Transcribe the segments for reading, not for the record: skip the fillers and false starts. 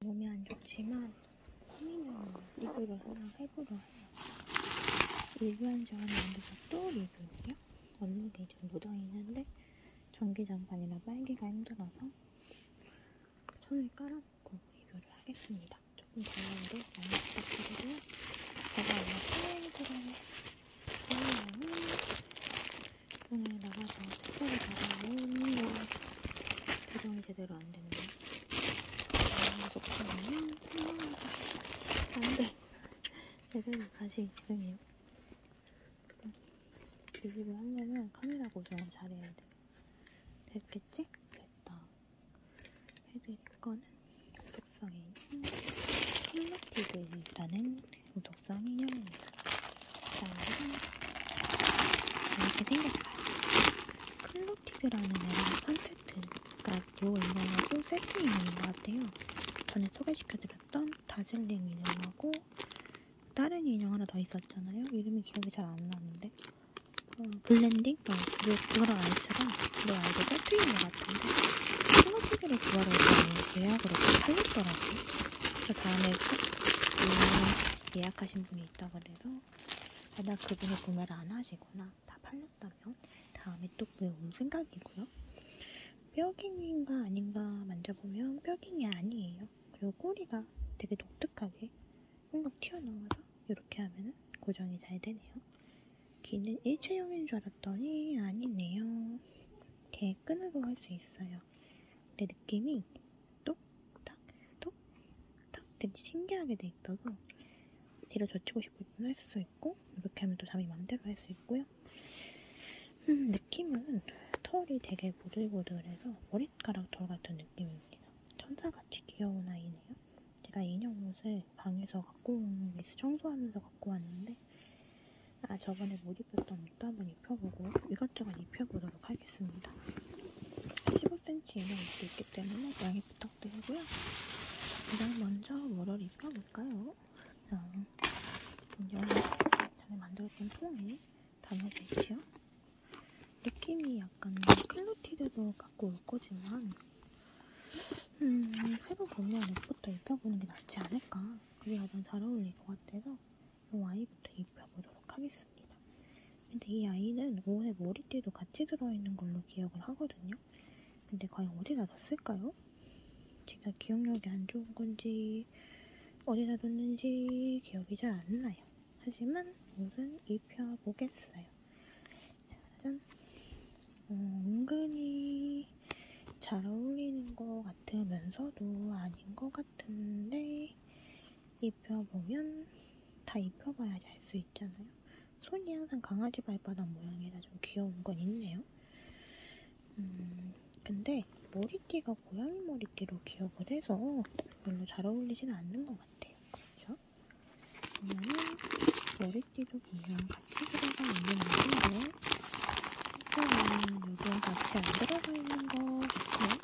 몸이 안 좋지만 호미는 리뷰를 하나 해보려 해요. 리뷰한 지 얼마 안 돼서 또 리뷰해요. 얼룩이 좀 묻어있는데 전기장판이라 빨기가 힘들어서 천을 깔아놓고 리뷰를 하겠습니다. 조금 더운데 많이 부탁드리고요. 제가 오늘 오늘 나가서 택배를 받아온 배송이 제대로 안 됐네요. 좋다면 안돼. 제대로 다시 지금이요. 리뷰를 하려면 카메라 고정을 잘해야 돼. 됐겠지? 됐다. 해드릴 거는 독성 인형 클로티드라는 독성 인형입니다. 이렇게 생겼어요. 클로티드라는 애는 1세트가 요 인형하고 세트 인형인 것 같아요. 전에 소개시켜드렸던 다즐링 인형하고 다른 인형 하나 더 있었잖아요. 이름이 기억이 잘 안 나는데 블렌딩? 그거랑 아이처럼 내 아이도 세트인 것 같은데 클로티드를 구하러 했더니 예약으로 팔렸더라고요. 그래서 다음에 예약하신 분이 있다고 그래서 만약 그분이 구매를 안 하시거나 다 팔렸다면 다음에 또 구해올 생각이고요. 뼈갱이인가 아닌가 만져보면 뼈갱이 아니에요. 그리고 꼬리가 되게 독특하게 훌쩍 튀어나와서 이렇게 하면은 고정이 잘 되네요. 귀는 일체형인 줄 알았더니 아니네요. 이렇게 끈으로 할 수 있어요. 근데 느낌이 똑딱 똑딱 되게 신기하게 돼 있어서 뒤로 젖히고 싶을 땐 할 수 있고 이렇게 하면 또 자기 맘대로 할 수 있고요. 느낌은 털이 되게 보들보들해서 머리카락 털 같은 느낌입니다. 천사같이 귀여운 아이네요. 제가 인형 옷을 방에서 갖고 온 게 청소하면서 갖고 왔는데 저번에 못 입혔던 옷도 한번 입혀보고 이것저것 입혀보도록 하겠습니다. 15cm 인형 옷도 있기 때문에 양해 부탁드리고요. 일단 먼저 뭐를 입혀볼까요? 인형 전에 만들었던 통에 담아져 있지요. 느낌이 약간 클로티드도 갖고 올 거지만 새로 구매한 옷부터 입혀보는 게 낫지 않을까. 그게 가장 잘 어울릴 것 같아서 이 아이부터 입혀보도록 하겠습니다. 근데 이 아이는 옷에 머리띠도 같이 들어있는 걸로 기억을 하거든요. 근데 과연 어디다 뒀을까요? 제가 기억력이 안 좋은 건지 어디다 뒀는지 기억이 잘 안 나요. 하지만 옷은 입혀보겠어요. 짜잔. 은근히 잘 어울리는 것 같으면서도 아닌 것 같은데 입혀보면 다 입혀봐야지 알 수 있잖아요. 손이 항상 강아지 발바닥 모양이라 좀 귀여운 건 있네요. 근데 머리띠가 고양이 머리띠로 기억을 해서 별로 잘 어울리진 않는 것 같아요. 그렇죠? 그러면은 머리띠도 분명 같이 들어가 있는 느낌인데 여기엔 같이 안 들어가 있는 것 같아요.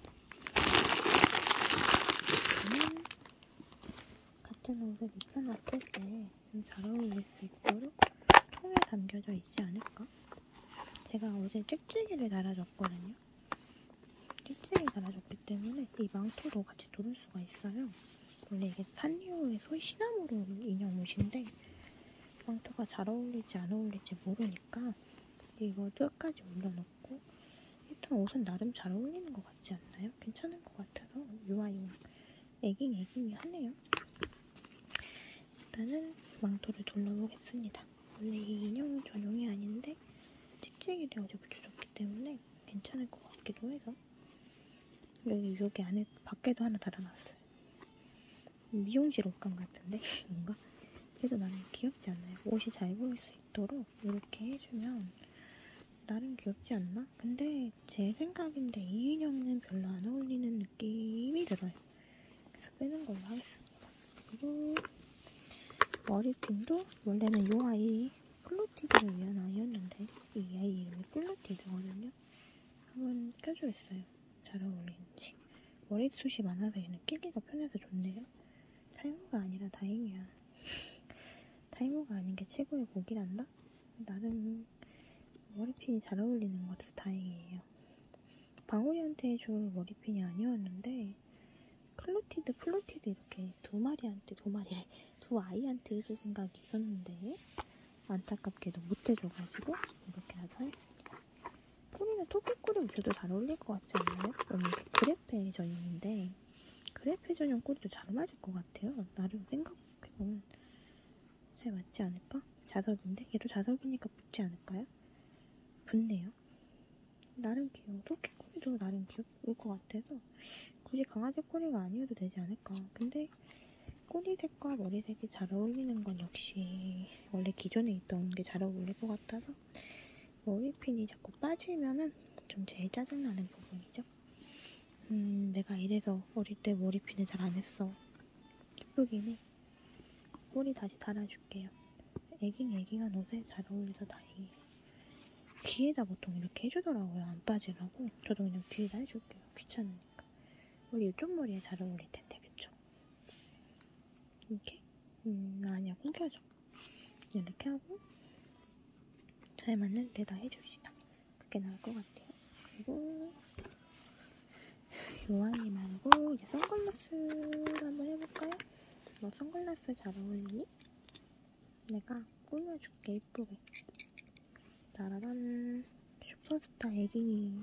저는 같은 옷을 입혀놨을 때 좀 잘 어울릴 수 있도록 통에 담겨져 있지 않을까? 제가 어제 찍찍이를 달아줬거든요. 찍찍이 달아줬기 때문에 이 망토도 같이 두를 수가 있어요. 원래 이게 산리오의 소위 시나모롤 인형 옷인데 망토가 잘 어울릴지 안 어울릴지 모르니까 이거 끝까지 올려놓고 일단 옷은 나름 잘 어울리는 것 같지 않나요? 괜찮은 것 같아서 유아용 애깅이 하네요. 일단은 망토를 둘러보겠습니다. 원래 이 인형 전용이 아닌데 찍찍이를 어제 붙여줬기 때문에 괜찮을 것 같기도 해서 여기 안에 밖에도 하나 달아놨어요. 미용실 옷감 같은데 뭔가? 그래도 나는 귀엽지 않나요? 옷이 잘 보일 수 있도록 이렇게 해주면 나름 귀엽지 않나? 근데 제 생각인데 이 인형은 별로 안 어울리는 느낌이 들어요. 그래서 빼는 걸로 하겠습니다. 그리고 머리핀도 원래는 이 아이 클로티드를 위한 아이였는데 이 아이 이름이 클로티드거든요. 한번 껴주겠어요. 잘 어울리는지. 머리숱이 많아서 얘는 끼기가 편해서 좋네요. 탈모가 아니라 다행이야. 탈모가 아닌 게 최고의 복이란다? 나름 머리핀이 잘 어울리는 것 같아서 다행이에요. 방울이한테 해줄 머리핀이 아니었는데 클로티드, 플로티드 이렇게 두 아이한테 해줄 생각이 있었는데 안타깝게도 못 해줘가지고 이렇게라도 하겠습니다. 꼬리는 토끼꼬리 붙여도 잘 어울릴 것 같지 않나요? 오늘 그래페 전용인데 그래페 전용 꼬리도 잘 맞을 것 같아요. 나름 생각해보면 잘 맞지 않을까? 자석인데? 얘도 자석이니까 붙지 않을까요? 붙네요. 나름 귀여워. 토끼꼬리도 나름 귀여울 것 같아서 굳이 강아지 꼬리가 아니어도 되지 않을까. 근데 꼬리색과 머리색이 잘 어울리는 건 역시 원래 기존에 있던 게 잘 어울릴 것 같아서 머리핀이 자꾸 빠지면은 좀 제일 짜증나는 부분이죠. 내가 이래서 어릴 때 머리핀을 잘 안 했어. 예쁘긴 해. 꼬리 다시 달아줄게요. 애깅한 옷에 잘 어울려서 다행이에요. 귀에다 보통 이렇게 해주더라고요. 안 빠지라고. 저도 그냥 귀에다 해줄게요. 귀찮으니까. 우리 이쪽 머리에 잘 어울릴 텐데, 그쵸? 이렇게? 아니야, 끊겨져. 이렇게 하고 잘 맞는 데다 해줍시다. 그게 나을 것 같아요. 그리고 요 아이 말고 이제 선글라스를 한번 해볼까요? 너 선글라스 잘 어울리니? 내가 꾸며줄게, 예쁘게. 따라란. 슈퍼스타 애깅이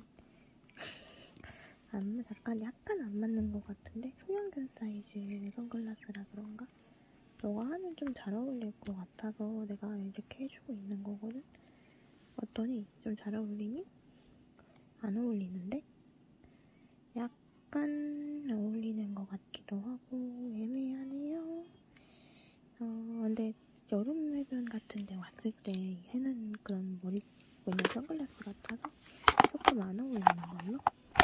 약간 안 맞는 것 같은데? 소형견 사이즈 선글라스라 그런가? 너가 하면 좀 잘 어울릴 것 같아서 내가 이렇게 해주고 있는 거거든? 어떠니? 좀 잘 어울리니? 안 어울리는데? 약간 어울리는 것 같기도 하고 애매하네요. 근데 여름 해변 같은 데 왔을 때 해는 그런 선글라스 같아서 조금 안 어울리는 걸로?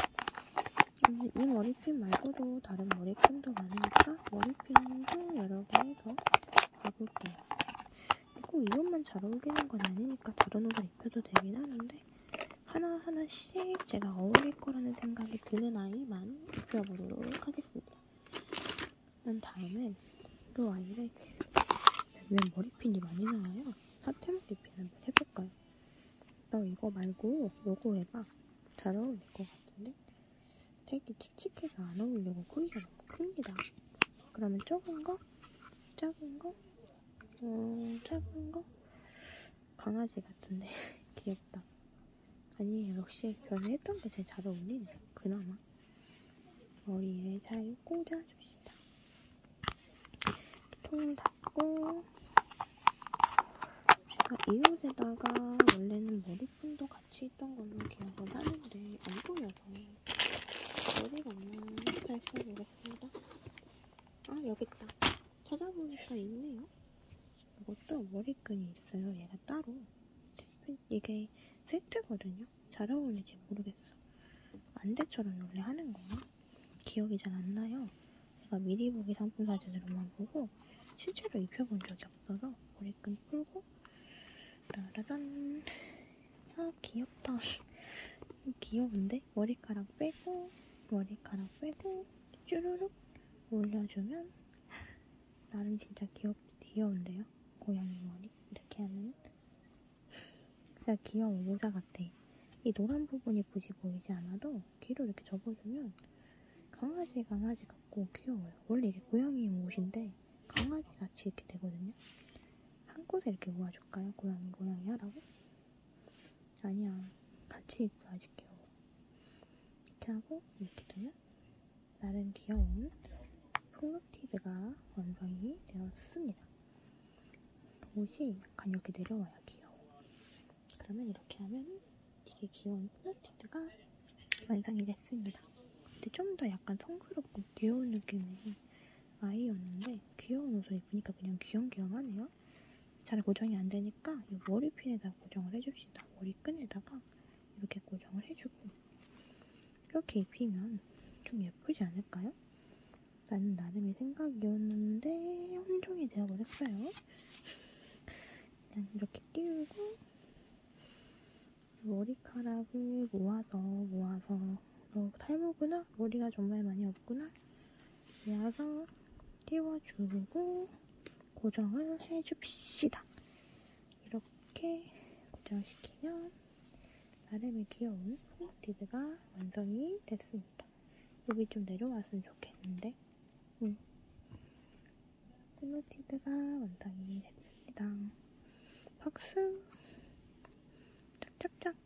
이 머리핀 말고도 다른 머리핀도 많으니까 머리핀도 여러 개 해서 봐볼게요. 꼭 이것만 잘 어울리는 건 아니니까 다른 옷을 입혀도 되긴 하는데 하나하나씩 제가 어울릴 거라는 생각이 드는 아이만 입혀보도록 하겠습니다. 그런 다음엔 그 아이를 왜 머리핀이 많이 나와요? 하트 머리핀 한번 해볼까요? 너 이거 말고 요거 해봐. 잘 어울릴 것 같은데? 되게 칙칙해서 안 어울리고 크기가 너무 큽니다. 그러면 작은 거? 작은 거? 강아지 같은데 귀엽다. 아니 역시 변했던 게 제일 잘 어울리네요. 그나마 머리에 잘 꽂아줍시다. 통 닫고 제가 이 옷에다가 원래는 머리핀도 같이 있던 걸로 기억을 하는데 안 보여서 머리가 없나 잘 써보겠습니다. 아 여기 있다. 찾아보니까 있네요. 이것도 머리끈이 있어요. 얘가 따로. 이게 세트거든요. 잘 어울릴지 모르겠어. 안대처럼 원래 하는 건가? 기억이 잘 안 나요. 제가 미리 보기 상품 사진으로만 보고 실제로 입혀본 적이 없어서 머리끈 풀고 따라란. 아 귀엽다. 귀여운데? 머리카락 빼고 쭈루룩 올려주면 나름 진짜 귀여운데요? 고양이 머리 이렇게 하면 진짜 귀여워. 모자 같아. 이 노란 부분이 굳이 보이지 않아도 뒤로 이렇게 접어주면 강아지 같고 귀여워요. 원래 이게 고양이 옷인데 강아지 같이 이렇게 되거든요. 한 곳에 이렇게 모아줄까요? 고양이 하라고? 아니야. 같이 있어야지 귀여워. 이렇게 하고 이렇게 두면 나름 귀여운 플로티드가 완성이 되었습니다. 옷이 약간 이렇게 내려와야 귀여워. 그러면 이렇게 하면 되게 귀여운 플로티드가 완성이 됐습니다. 근데 좀 더 약간 성스럽고 귀여운 느낌의 아이였는데 귀여운 옷을 입으니까 그냥 귀염귀염하네요. 잘 고정이 안 되니까 이 머리핀에다 고정을 해줍시다. 머리끈에다가 이렇게 고정을 해주고 이렇게 입히면 좀 예쁘지 않을까요? 나는 나름의 생각이었는데 혼종이 되어버렸어요. 그냥 이렇게 띄우고 머리카락을 모아서 너 탈모구나? 머리가 정말 많이 없구나? 모아서 띄워주고 고정을 해줍시다. 이렇게 고정시키면 나름의 귀여운 플로티드가 완성이 됐습니다. 여기 좀 내려왔으면 좋겠는데. 플루티드가 완성이 됐습니다. 박수! 짝짝짝!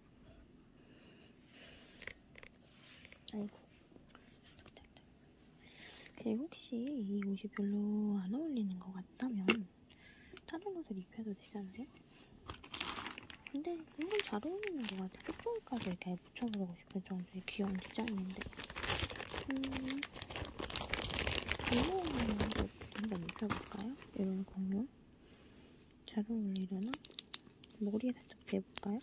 아이고, 짝짝짝. 그리고 혹시 이 옷이 별로 안 어울리는 것 같다면 다른 옷을 입혀도 되잖아요? 근데 은근 잘 어울리는 것 같아. 쪽쪽이까지 이렇게 붙여보고 싶을 정도의 귀여운 디자인인데. 공룡을 한번 입혀볼까요? 이런 공룡? 잘 어울리려나? 머리에 살짝 대볼까요?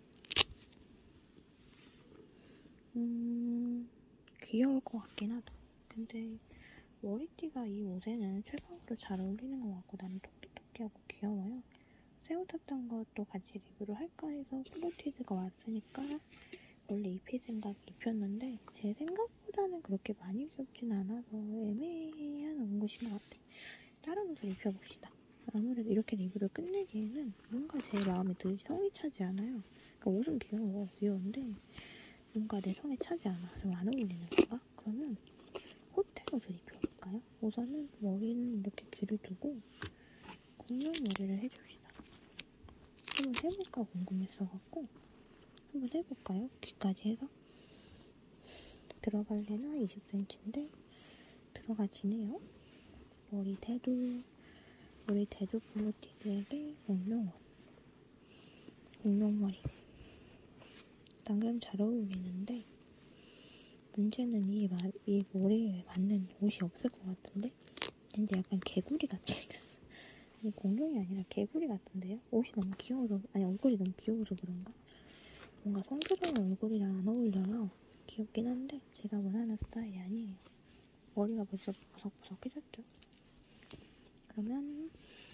귀여울 것 같긴 하다. 근데 머리띠가 이 옷에는 최강으로 잘 어울리는 것 같고 나는 토끼토끼하고 귀여워요. 새우 탔던 것도 같이 리뷰를 할까 해서 플루티드가 왔으니까 원래 입힐 생각에 입혔는데 제 생각보다는 그렇게 많이 귀엽진 않아서 애매한 옷인 것 같아요. 다른 옷을 입혀봅시다. 아무래도 이렇게 리뷰를 끝내기에는 뭔가 제 마음에 늘 성이 차지 않아요. 그러니까 옷은 귀여운데 뭔가 내 성에 차지 않아. 좀 안 어울리는 건가? 그러면 호텔 옷을 입혀볼까요? 우선은 머리는 이렇게 길을 두고 공룡 머리를 해줍시다. 한번 해볼까 궁금했어갖고 한번 해볼까요? 귀까지 해서 들어갈래나 20cm인데 들어가지네요. 머리 대도 플루티드에게 공룡머리. 난 그럼 잘 어울리는데 문제는 이 머리에 맞는 옷이 없을 것 같은데. 근데 약간 개구리 같이 생겼어. 이 공룡이 아니라 개구리 같은데요? 옷이 너무 귀여워서, 아니 얼굴이 너무 귀여워서 그런가? 뭔가 성스러운 얼굴이랑 안 어울려요. 귀엽긴 한데 제가 원하는 스타일이 아니에요. 머리가 벌써 보석보석해졌죠? 그러면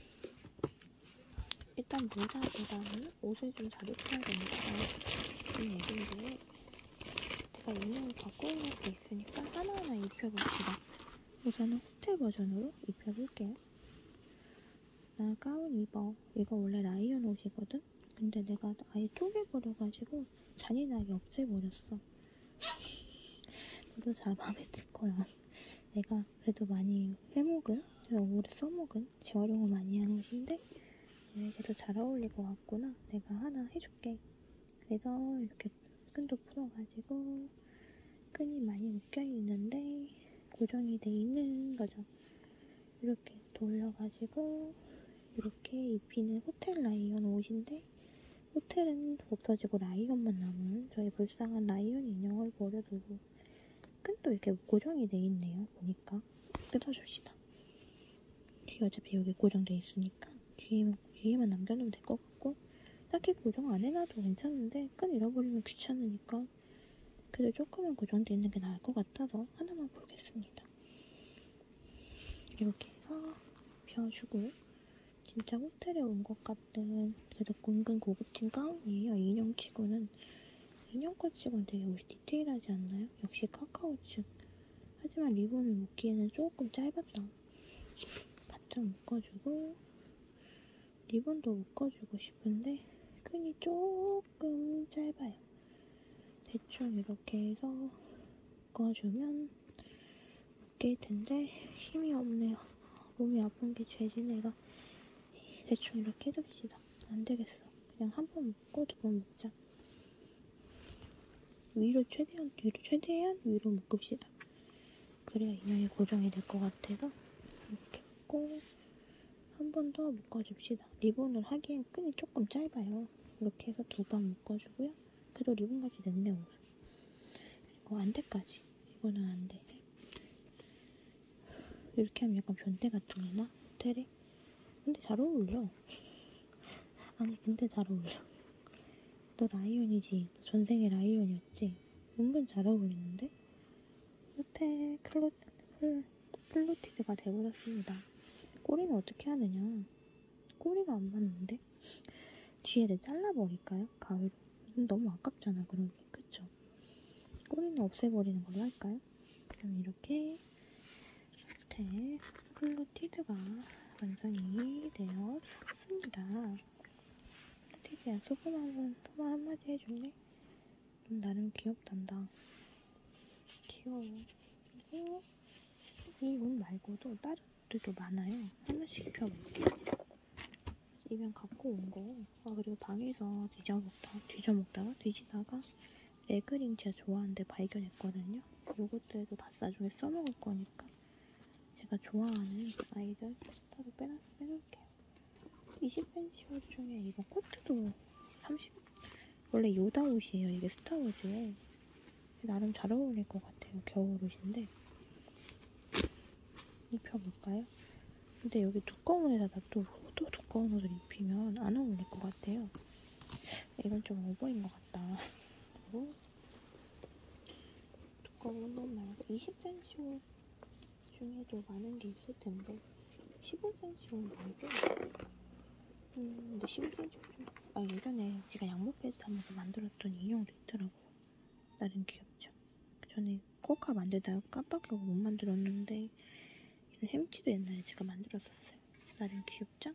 일단 모자보다는 옷을 좀 잘 입혀야 되니까 이 얘긴데 제가 이명을 바꾸는 것도 있으니까 하나하나 입혀봅시다. 우선은 호텔 버전으로 입혀볼게요. 나 가운 입어. 이거 원래 라이언 옷이거든? 근데 내가 아예 쪼개버려가지고 잔인하게 없애버렸어. 너도 잘 마음에 들 거야. 내가 그래도 많이 제가 오래 써먹은 재활용을 많이 한 옷인데 너에게도 잘 어울릴 것 같구나. 내가 하나 해줄게. 그래서 이렇게 끈도 풀어가지고 끈이 많이 묶여있는데 고정이 돼 있는 거죠. 이렇게 돌려가지고 이렇게 입히는 호텔 라이언 옷인데 호텔은 없어지고 라이언만 남은 저희 불쌍한 라이언 인형을 버려두고 끈도 이렇게 고정이 돼 있네요. 보니까 뜯어줍시다. 뒤에 어차피 여기 고정돼 있으니까 뒤에만 남겨놓으면 될 것 같고 딱히 고정 안 해놔도 괜찮은데 끈 잃어버리면 귀찮으니까 그래도 조금은 고정돼 있는 게 나을 것 같아서 하나만 보겠습니다. 이렇게 해서 펴주고 진짜 호텔에 온 것 같은 그래도 은근 고급진 가운이에요. 인형치고는 인형컷 치고는 되게 옷이 디테일하지 않나요? 역시 카카오츠. 하지만 리본을 묶기에는 조금 짧았다. 바짝 묶어주고 리본도 묶어주고 싶은데 끈이 조금 짧아요. 대충 이렇게 해서 묶어주면 묶일 텐데 힘이 없네요. 몸이 아픈 게 죄지네가. 대충 이렇게 해둡시다. 안 되겠어. 그냥 한 번 묶고 두 번 묶자. 최대한 위로 묶읍시다. 그래야 인형이 고정이 될 것 같아서 이렇게 묶고 한 번 더 묶어줍시다. 리본을 하기엔 끈이 조금 짧아요. 이렇게 해서 두 번 묶어주고요. 그래도 리본까지 냈네 옷. 그리고 안대까지. 이거는 안대. 이렇게 하면 약간 변태 같으려나? 호텔에? 근데 잘 어울려. 아니 근데 잘 어울려. 너 라이언이지? 너 전생에 라이언이었지? 은근 잘 어울리는데? 호텔 플루티드가 돼버렸습니다. 꼬리는 어떻게 하느냐? 꼬리가 안 맞는데? 뒤에를 잘라버릴까요? 가위로. 너무 아깝잖아 그러기. 그쵸? 꼬리는 없애버리는 걸로 할까요? 그럼 이렇게 호텔 플루티드가 완성이 되었습니다. 플루티드야 소감 한마디 해줄래? 나름 귀엽단다. 귀여워. 그리고 이 옷 말고도 다른 옷들도 많아요. 하나씩 입혀볼게요. 이면 갖고 온 거. 그리고 방에서 뒤지다가 레그링 제가 좋아하는데 발견했거든요. 요것들도 다 나중에 써먹을 거니까 제가 좋아하는 아이들 따로 빼놓을게요. 20cm 옷 중에 이거 코트도 30, 원래 요다 옷이에요. 이게 스타워즈에. 나름 잘 어울릴 것 같아요. 겨울 옷인데. 입혀볼까요? 근데 여기 두꺼운 옷에다 또 두꺼운 옷을 입히면 안 어울릴 것 같아요. 이건 좀 오버인 것 같다. 그리고 두꺼운 옷 말고 20cm 옷 중에도 많은 게 있을 텐데 15cm 옷 말고 근데 15cm 좀 예전에 제가 양복 벨트 하면서 만들었던 인형도 있더라고요. 나름 귀엽죠? 전에 코카 만들다가 깜빡하고 못 만들었는데 이런 햄티도 옛날에 제가 만들었었어요. 나름 귀엽죠?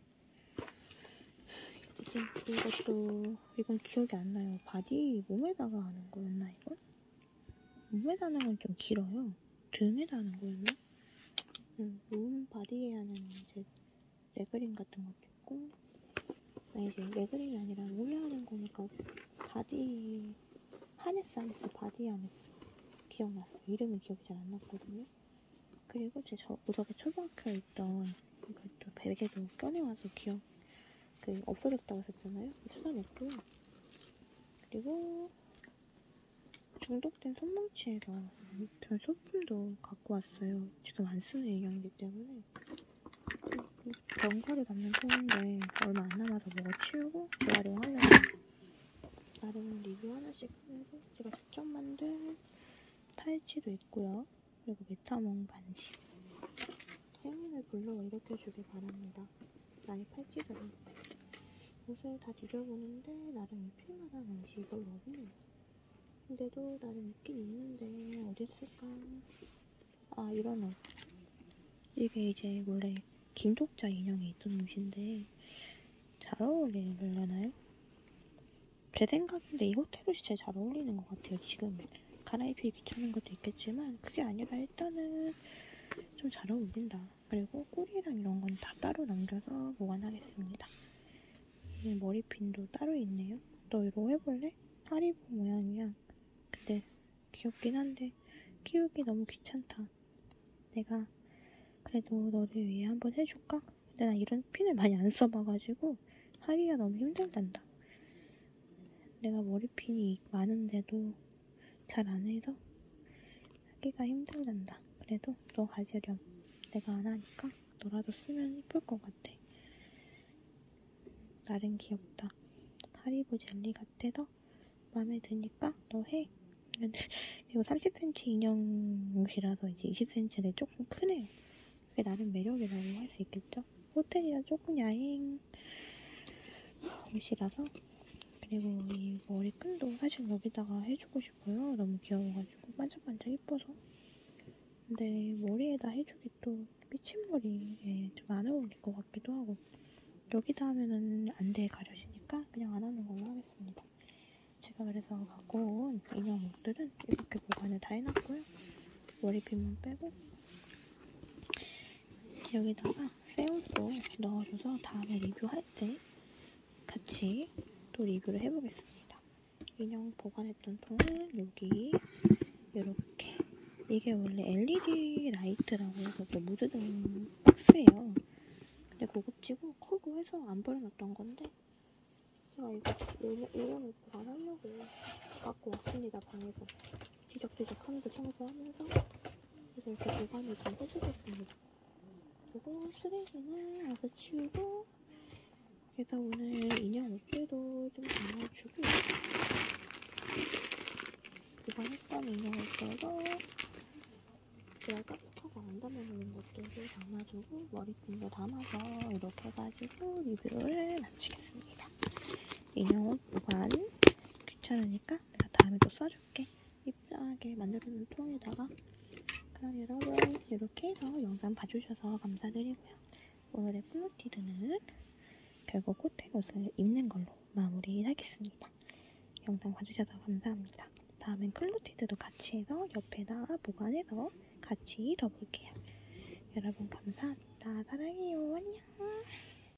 이건 기억이 안 나요. 바디 몸에다가 하는 거였나 이건? 몸에다 하는 건 좀 길어요. 등에다 하는 거였나? 몸 바디에 하는 이제 레그링 같은 것도 있고 이제 레그링이 아니라 몸에 하는 거니까 바디 하네스 바디 하네스 기억났어요. 이름이 기억이 잘 안 났거든요. 그리고 제 고등학교 초등학교에 있던 이것도 베개도 꺼내와서 없어졌다고 했었잖아요. 찾아냈고요. 그리고 중독된 손뭉치에서 소품도 갖고 왔어요. 지금 안 쓰는 인형이기 때문에 견과류 담는 통인데 얼마 안 남아서 먹어 치우고 재활용하려고 나름 리뷰 하나씩 하면서 제가 직접 만든 팔찌도 있고요. 그리고 메타몽 반지 행운을 불러 일으켜주길 바랍니다. 나의 팔찌들은 옷을 다 뒤져보는데 나름 입힐만한 옷이 별로 없네요. 근데도 나름 있긴 있는데 어디 있을까? 이런 옷. 이게 이제 원래 김독자 인형이 있던 옷인데 잘 어울리려나요? 제 생각인데 이 호텔 옷이 제일 잘 어울리는 것 같아요. 지금 갈아입히기 귀찮은 것도 있겠지만 그게 아니라 일단은 좀 잘 어울린다. 그리고 꿀이랑 이런 건 다 따로 남겨서 보관하겠습니다. 머리핀도 따로 있네요. 너 이거 해볼래? 하리보 모양이야. 근데 귀엽긴 한데 키우기 너무 귀찮다. 내가 그래도 너를 위해 한번 해줄까? 근데 나 이런 핀을 많이 안 써봐가지고 하기가 너무 힘들단다. 내가 머리핀이 많은데도 잘 안 해서 하기가 힘들단다. 그래도 너 가지렴. 내가 안 하니까 너라도 쓰면 이쁠 것 같아. 나름 귀엽다. 하리보 젤리 같아서 마음에 드니까 너 해. 이거 30cm 인형이라서 이제 20cm인데 조금 크네요. 그게 나름 매력이라고 할 수 있겠죠? 호텔이라 조금 야행 옷이라서. 그리고 이 머리끈도 사실 여기다가 해주고 싶어요. 너무 귀여워가지고 반짝반짝 예뻐서. 근데 머리에다 해주기 또 삐친머리에 좀 안 어울릴 것 같기도 하고 여기다 하면은 안대에 가려지니까 그냥 안 하는 걸로 하겠습니다. 제가 그래서 갖고 온 인형 옷들은 이렇게 보관을 다 해놨고요. 머리핀만 빼고 여기다가 새 옷도 넣어줘서 다음에 리뷰할 때 같이 또 리뷰를 해보겠습니다. 인형 보관했던 통은 여기 이렇게 이게 원래 LED 라이트라고 해서 또 무드등 박스예요. 근데 고급지고 크고 해서 안 버려놨던 건데 제가 이거 인형을 보관하려고 갖고 왔습니다. 방에서 뒤적뒤적 하면서 청소하면서 그래서 이렇게 보관을 좀 해주겠습니다. 그리고 쓰레기는 와서 치우고 그래서 오늘 인형 옷들도 좀 담아주고 보관했던 인형 옷들도 제가 깜빡하고 안 담아놓은 것들도 담아주고 머리핀도 담아서 이렇게 해가지고 리뷰를 마치겠습니다. 인형 옷 보관 귀찮으니까 내가 다음에 또 써줄게. 이쁘게 만들어놓은 통에다가. 그럼 여러분 이렇게 해서 영상 봐주셔서 감사드리고요. 오늘의 플로티드는 결국 호텔 옷을 입는 걸로 마무리하겠습니다. 영상 봐주셔서 감사합니다. 다음엔 클로티드도 같이 해서 옆에다 보관해서 같이 더 볼게요. 여러분 감사합니다. 사랑해요.